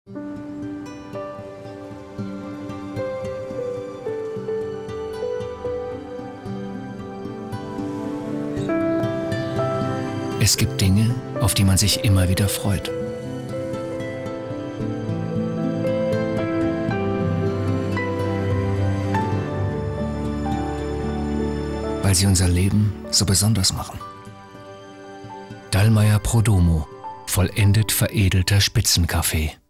Es gibt Dinge, auf die man sich immer wieder freut. Weil sie unser Leben so besonders machen. Dallmayr Pro Domo, vollendet veredelter Spitzenkaffee.